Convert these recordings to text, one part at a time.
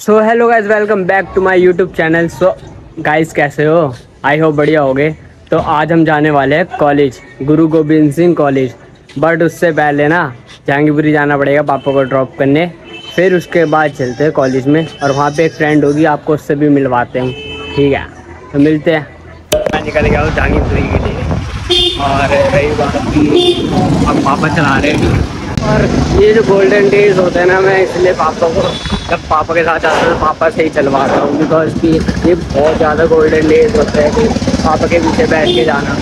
So hello guys, welcome back to my YouTube channel. So guys कैसे हो? I hope बढ़िया होगे। तो आज हम जाने वाले हैं college, Guru Gobind Singh college. But उससे पहले ना जहांगीरपुरी जाना पड़ेगा पापा को ड्रॉप करने, फिर उसके बाद चलते हैं कॉलेज में। और वहाँ पे एक फ्रेंड होगी, आपको उससे भी मिलवाते हैं। ठीक है, तो मिलते हैं। मैं निकल गया हूँ जहांगीरपुरी के लिए। और रही बात की, अब पापा चला रहे हैं। और ये जो गोल्डन डेज होते हैं ना, मैं इसलिए पापा को, जब पापा के साथ आता हूँ पापा से ही चलवाता हूँ। बिकॉज कि ये बहुत ज़्यादा गोल्डन डेज होते हैं कि पापा के पीछे बैठ के जाना।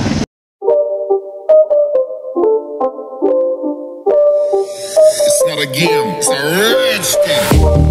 It's not a game, it's a rich thing.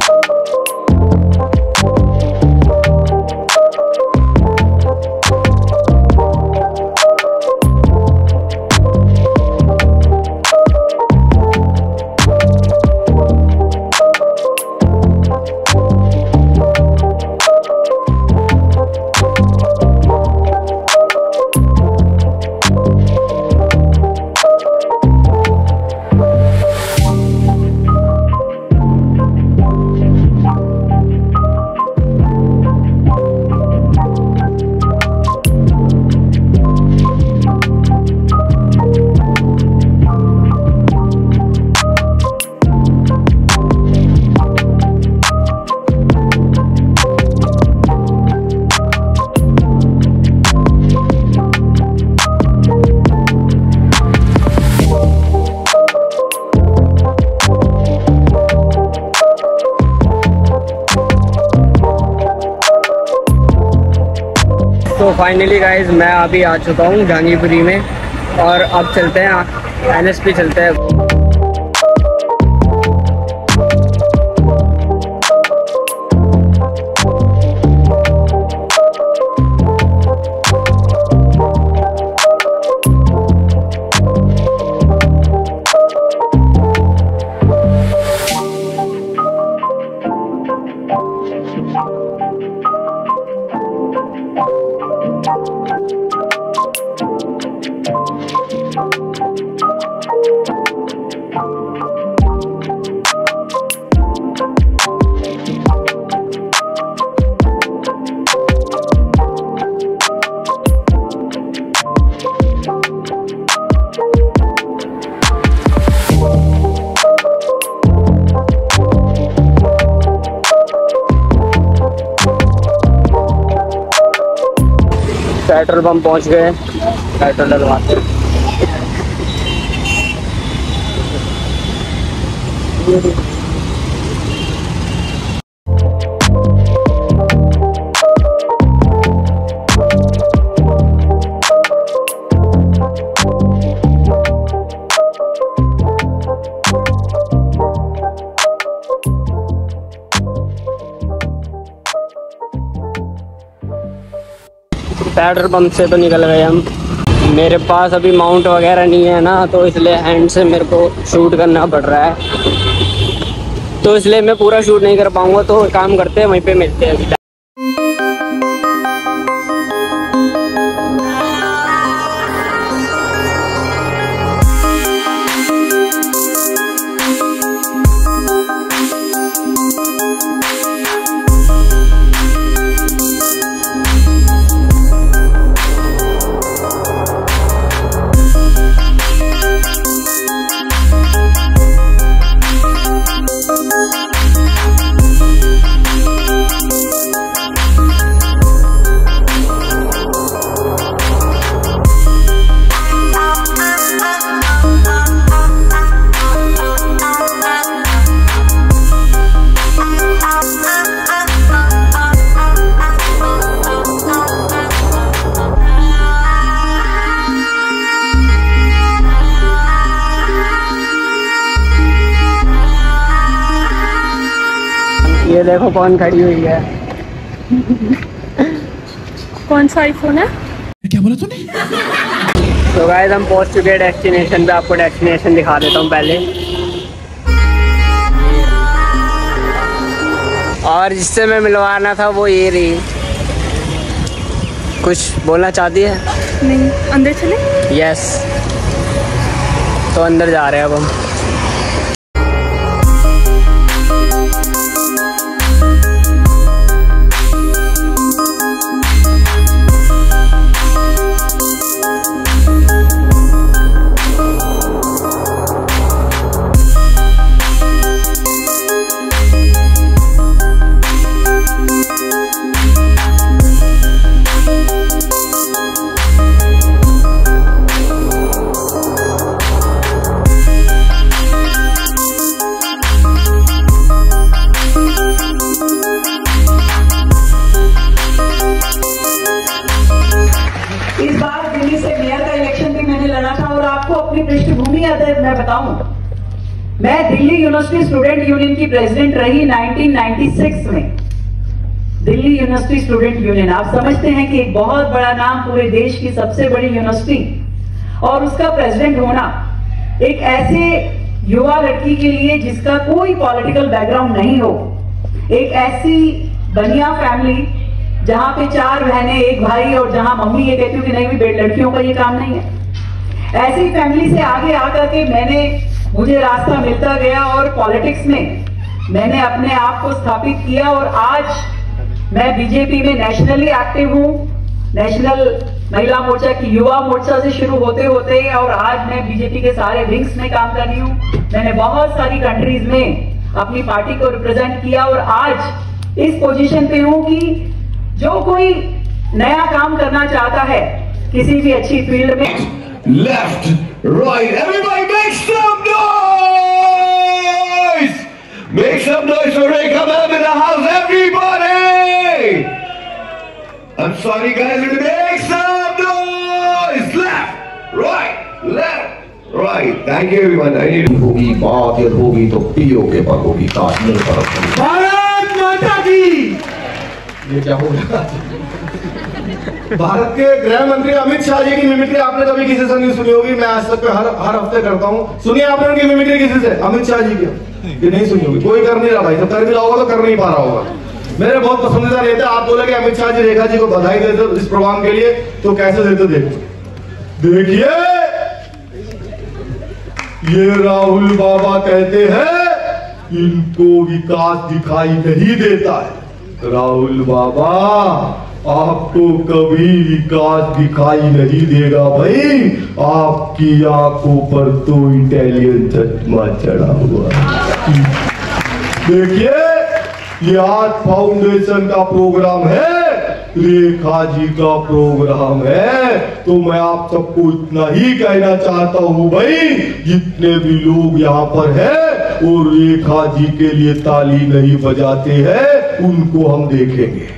तो फाइनली गाइज मैं अभी आ चुका हूँ जहांगीरपुरी में। और अब चलते हैं NSP चलते हैं। पेट्रोल पंप पहुंच गए, पेट्रोल डलवाते हैं। पेट्रोल पंप से तो निकल गए हम। मेरे पास अभी माउंट वगैरह नहीं है ना, तो इसलिए हैंड से मेरे को शूट करना पड़ रहा है। तो इसलिए मैं पूरा शूट नहीं कर पाऊँगा। तो काम करते हैं, वहीं पे मिलते हैं अभी। ये देखो कौन खड़ी हुई है। कौन सा आईफोन है? क्या बोला तूने? तो गाइस हम पहुंच चुके हैं डेस्टिनेशन पे। आपको डेस्टिनेशन दिखा देता हूँ पहले। और जिससे मैं मिलवाना था वो ये रही। कुछ बोलना चाहती है? नहीं, अंदर चले? यस, तो अंदर जा रहे हैं अब हम। मैं दिल्ली यूनिवर्सिटी स्टूडेंट यूनियन की प्रेसिडेंट रही 1996 में। दिल्ली यूनिवर्सिटी स्टूडेंट यूनियन, आप समझते हैं कि एक बहुत बड़ा नाम, पूरे देश की सबसे बड़ी यूनिवर्सिटी, और उसका प्रेसिडेंट होना एक ऐसे युवा लड़की के लिए जिसका कोई पॉलिटिकल बैकग्राउंड नहीं हो, एक ऐसी बनिया फैमिली जहां पे 4 बहनें 1 भाई, और जहां मम्मी ये कहती हूँ कि नहीं भी लड़कियों का ये काम नहीं है, ऐसी फैमिली से आगे आकर के मुझे रास्ता मिलता गया और पॉलिटिक्स में मैंने अपने आप को स्थापित किया, और आज मैं बीजेपी में नेशनली एक्टिव हूं। नेशनल महिला मोर्चा की युवा मोर्चा से शुरू होते होते और आज मैं बीजेपी के सारे विंग्स में काम कर रही हूं। मैंने बहुत सारी कंट्रीज में अपनी पार्टी को रिप्रेजेंट किया और आज इस पोजीशन पे हूं कि जो कोई नया काम करना चाहता है किसी भी अच्छी फील्ड में, left, right, everybody make some noise! Make some noise for Ray. Come on in the house, everybody! I'm sorry guys, make some noise! Left, right. Thank you everyone. I need होगी बात या होगी तो PO के पर होगी काश्मीर पर। भारत माता की। ये क्या हो गया? भारत के गृह मंत्री अमित शाह जी की मिमिक्री आपने कभी किसी से नहीं सुनी होगी। मैं आज तक हर हफ्ते करता हूँ। सुनिए आपने उनकी मिमिक्री किसी से? अमित शाह जी की ये नहीं सुनी होगी। कोई कर नहीं रहा भाई, जब कर भी रहा होगा तो कर नहीं पा रहा होगा। मेरे बहुत पसंदीदा नेता, आप बोले कि अमित शाह जी रेखा जी को बधाई देते इस प्रोग्राम के लिए, तो कैसे देते देखिए, ये राहुल बाबा कहते हैं इनको विकास दिखाई नहीं देता है। राहुल बाबा आपको कभी विकास दिखाई नहीं देगा भाई, आपकी आंखों पर तो इटालियन चश्मा चढ़ा हुआ है। देखिए ये आज फाउंडेशन का प्रोग्राम है, रेखा जी का प्रोग्राम है, तो मैं आप सबको इतना ही कहना चाहता हूं भाई, जितने भी लोग यहाँ पर हैं और रेखा जी के लिए ताली नहीं बजाते हैं उनको हम देखेंगे।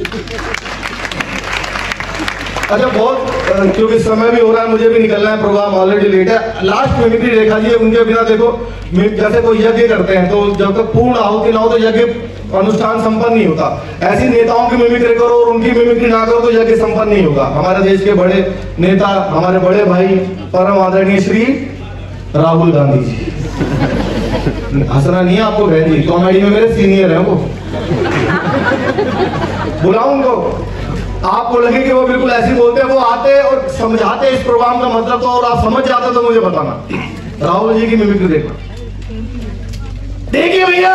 अच्छा बहुत, क्योंकि समय भी हो रहा है, मुझे भी निकलना है, प्रोग्राम ऑलरेडी लेट है। लास्ट मिमिक्री रेखा जी है, उनके बिना देखो जैसे कोई यज्ञ करते हैं तो जब तक पूर्ण आहुति ना हो तो यज्ञ अनुष्ठान संपन्न नहीं होता। ऐसी नेताओं की मिमिक्री करो और उनकी मिमिक्री ना करो तो यज्ञ संपन्न नहीं होगा। हमारे देश के बड़े नेता, हमारे बड़े भाई परम आदरणीय श्री राहुल गांधी जी, हंसना नहीं है आपको बहन जी, कॉमेडी में मेरे सीनियर है वो, बुलाओ उनको। आपको लगे कि वो बिल्कुल ऐसे बोलते हैं, वो आते और समझाते इस प्रोग्राम का मतलब तो, और आप समझ जाते तो मुझे बताना। राहुल जी की मिमिक्री देखो। देखिए भैया,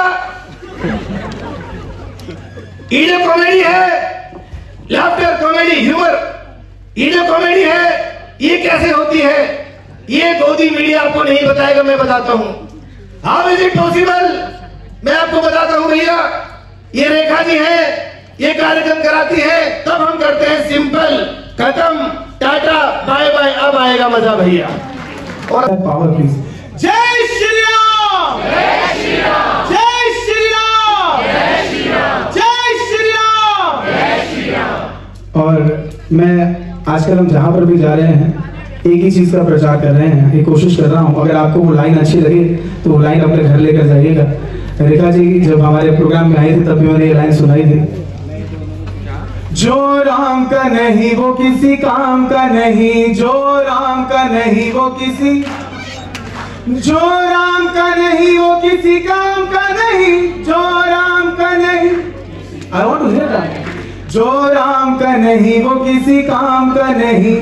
ये जो कॉमेडी है, लाफ्टर कॉमेडी, ह्यूमर, ये जो कॉमेडी है ये कैसे होती है ये गोदी मीडिया आपको नहीं बताएगा, मैं बताता हूं। हाउ इज इट पॉसिबल, मैं आपको बताता हूं भैया। ये रेखा जी है, ये कार्यक्रम कराती है, तब हम करते हैं सिंपल, खत्म, टाटा बाय बाय, अब आएगा मजा भैया। और पावर प्लीज। जय श्री राम, जय श्री राम, जय श्री राम, जय श्री राम, जय श्री राम, जय श्री राम। और मैं आजकल हम जहां पर भी जा रहे हैं एक ही चीज का प्रचार कर रहे हैं, ये कोशिश कर रहा हूं, अगर आपको वो लाइन अच्छी लगे तो वो लाइन अपने घर लेकर जाइएगा। रेखा जी जब हमारे प्रोग्राम में आई थी तब भी मैंने ये लाइन सुनाई थी, जो राम का नहीं वो किसी काम का नहीं, जो राम का नहीं वो किसी, जो राम का नहीं वो किसी काम का नहीं, जो राम का नहीं, I want to hear that, जो राम का नहीं वो किसी काम का नहीं।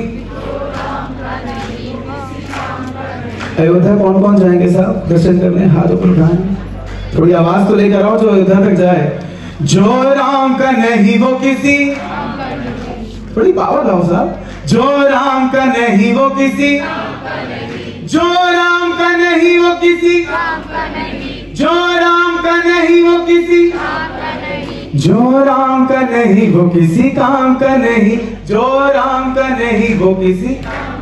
अयोध्या कौन कौन जाएंगे साहब दर्शन करने? हाथ ऊपर उठाएं, थोड़ी आवाज तो लेकर आओ जो अयोध्या तक जाए। जो राम का नहीं वो किसी, थोड़ी पावर लाओ साहब। जो राम का नहीं वो किसी, जो राम का नहीं वो किसी, जो राम का नहीं वो किसी, जो राम का नहीं वो किसी काम का नहीं, जो राम का नहीं वो किसी,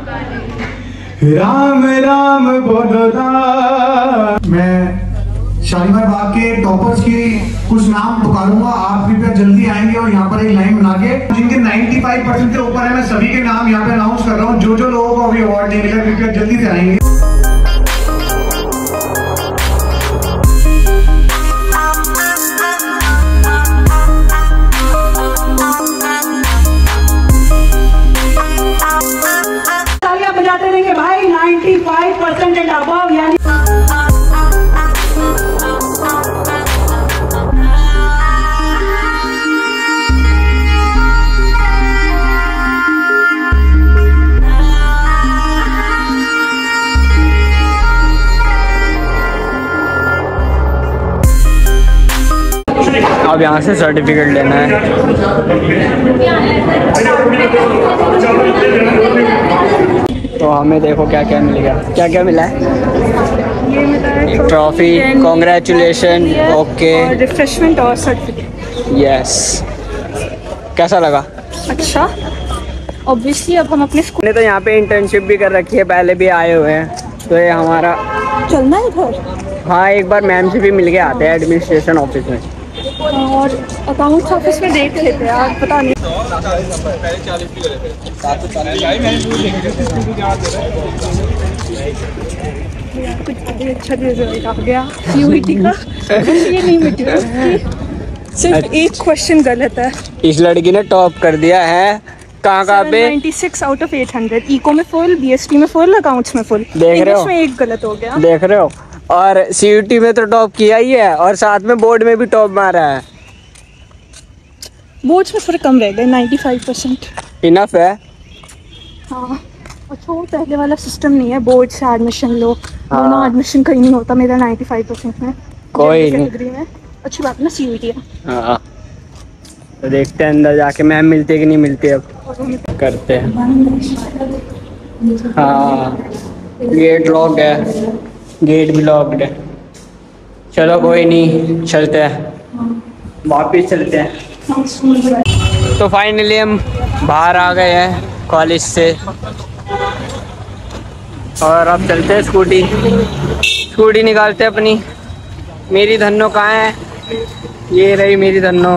राम राम बोलो राम। मैं शालीमार बाग के टॉपर्स की कुछ नाम पुकारूंगा, आप कृपया जल्दी आएंगे और यहाँ पर एक लाइन बना के, जिनके 95% के ऊपर है, मैं सभी के नाम यहाँ पे अनाउंस कर रहा हूँ। जो जो लोगों को अभी अवार्ड नहीं मिला कृपया जल्दी से आएंगे। अब यहाँ से सर्टिफिकेट लेना है। तो हमें देखो क्या क्या मिल गया, क्या क्या मिला है। ये मिला है ट्रॉफी, कॉन्ग्रेचुलेशन, ओके, रिफ्रेशमेंट और सर्टिफिकेट। यस। कैसा लगा? अच्छा, ऑब्वियसली अब हम अपने स्कूल ने तो यहाँ पे इंटर्नशिप भी कर रखी है, पहले भी आए हुए हैं। तो ये हमारा चलना है इधर। हाँ, एक बार मैम से भी मिल के आते हैं एडमिनिस्ट्रेशन ऑफिस में, और अकाउंट्स ऑफिस में देख लेते हैं यार, पता नहीं। कुछ अच्छा रिजल्ट आ गया CUET का। ये नहीं मिटेगा, सिर्फ एक क्वेश्चन गलत है। इस लड़की ने टॉप कर दिया है। कहाँ पे? 96 आउट ऑफ 800। इको में फुल, BST में फुल, अकाउंट्स में फुल। देख रहे हो? इंग्लिश में एक गलत हो गया। देख रहे हो? और CUET में तो टॉप किया ही है, और साथ में बोर्ड में भी टॉप मारा है। बोर्ड्स में थोड़े कम रह गए, 95%। इनफ है। हाँ, और छोड़, पहले वाला सिस्टम नहीं है, बोर्ड से एडमिशन लो। हाँ। दोनों एडमिशन कहीं नहीं होता। मेरा 95% में। कोई जनरल नहीं। कैटेगरी में। अच्छी बात है ना, CUET है। हाँ, तो देखते हैं अंदर जाके मैम मिलती है कि नहीं मिलती। अब करते हैं। हाँ, गेट लॉक्ड है, गेट भी लॉक्ड है। चलो कोई नहीं, चलते हैं, वापिस चलते हैं। तो फाइनली हम बाहर आ गए हैं कॉलेज से, और अब चलते हैं स्कूटी निकालते हैं अपनी। मेरी धन्नो कहाँ है? ये रही मेरी धन्नो।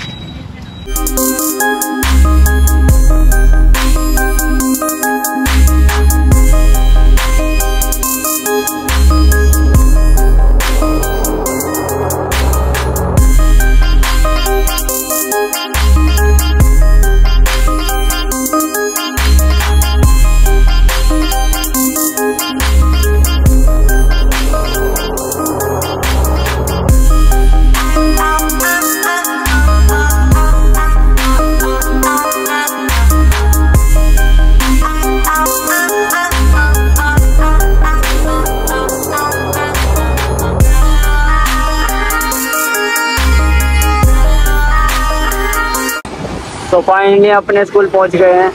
तो फाइनली अपने स्कूल पहुंच गए हैं।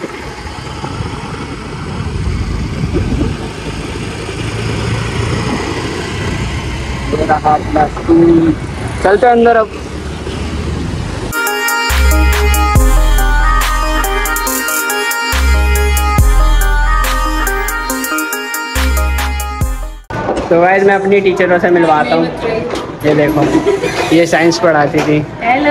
चलते अंदर अब। तो गाइस मैं अपनी टीचरों से मिलवाता हूँ। ये देखो, ये साइंस पढ़ाती थी। हेलो।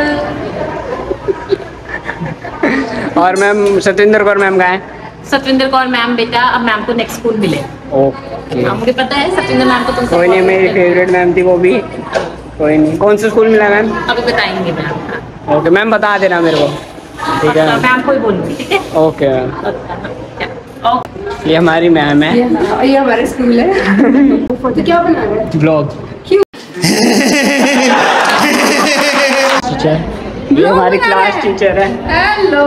और मैम सतेंद्र कौर मैम का है? सतविंदर कौर मैम बेटा अब मैम को नेक्स्ट स्कूल मिले। ओके, हाँ, मुझे पता है सतविंदर मैम को तुम कोई नहीं, मेरी फेवरेट मैम थी वो भी। कोई नहीं, कौन सा स्कूल मिला मैम? अभी बताएंगे मैम। ओके मैम, बता देना मेरे को। ठीक है मैम को ही बोलूँगी, ठीक है? Okay ma'am. ओके। ये हमारी मैम है। ये हमारा स्कूल है। तो क्या बना रहा है? ब्लॉग। टीचर, ये हमारी क्लास टीचर है। हेलो।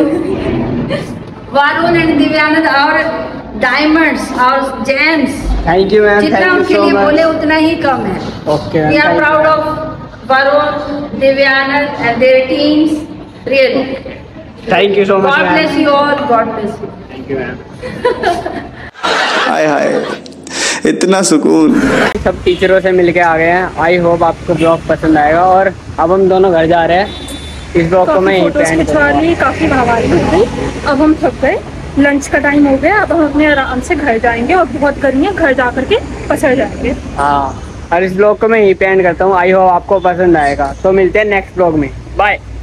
वरुण एंड दिव्यानंद और डायमंड्स और जेम्स, थैंक यू मैम, जितना थैंक यू उनके सो लिए बोले मच। उतना ही कम है। Okay we are proud of Varun, Divyanand and their teams, really. Thank you so much God bless ma'am. You all, God bless you. Thank you ma'am. Hi hi, इतना सुकून। सब टीचरों से मिलके आ गए हैं। आई होप आपको ब्लॉग पसंद आएगा। और अब हम दोनों घर जा रहे हैं। इस ब्लॉग को मैं फोटोज एंड खिंचवा ली, काफी हवाई हो गई। अब हम थक गए, लंच का टाइम हो गया। अब हम अपने आराम से घर जाएंगे, और बहुत गर्मी है, घर जा करके पसर जाएंगे। हाँ, और इस ब्लॉग को मैं यहीं पे एंड करता हूँ। आई होप आपको पसंद आएगा। तो मिलते हैं नेक्स्ट ब्लॉग में। बाय।